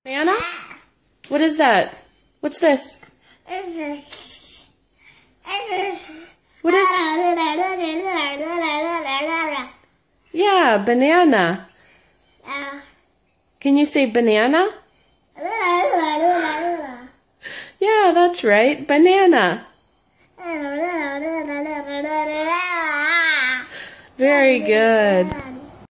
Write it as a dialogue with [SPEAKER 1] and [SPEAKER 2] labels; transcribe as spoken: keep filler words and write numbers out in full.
[SPEAKER 1] Banana? What is that? What's this? What is? Yeah, banana. Can you say banana? Yeah, that's right. Banana. Very good.